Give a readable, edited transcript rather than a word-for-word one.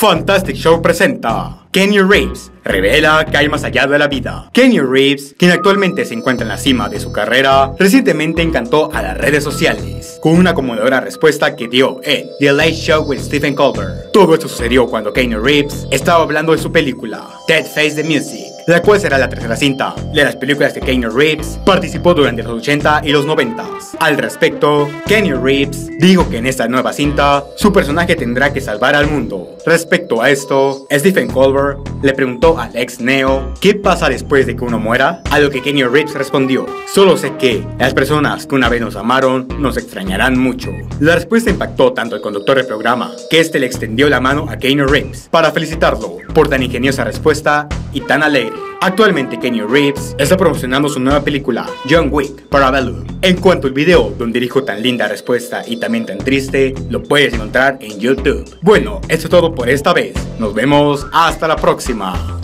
Fantastic Show presenta Keanu Reeves revela que hay más allá de la vida. Keanu Reeves, quien actualmente se encuentra en la cima de su carrera, recientemente encantó a las redes sociales con una conmovedora respuesta que dio en The Late Show with Stephen Colbert. Todo esto sucedió cuando Keanu Reeves estaba hablando de su película Dead Face the Music, la cual será la tercera cinta de las películas que Keanu Reeves participó durante los 80 y los 90. Al respecto, Keanu Reeves dijo que en esta nueva cinta su personaje tendrá que salvar al mundo. Respecto a esto, Stephen Colbert le preguntó al ex Neo ¿qué pasa después de que uno muera? A lo que Keanu Reeves respondió: solo sé que las personas que una vez nos amaron nos extrañarán mucho. La respuesta impactó tanto al conductor del programa, que este le extendió la mano a Keanu Reeves para felicitarlo por tan ingeniosa respuesta y tan alegre. Actualmente Keanu Reeves está promocionando su nueva película John Wick Parabellum. En cuanto al video donde dijo tan linda respuesta y también tan triste, lo puedes encontrar en YouTube. Bueno, eso es todo por esta vez. Nos vemos hasta la próxima.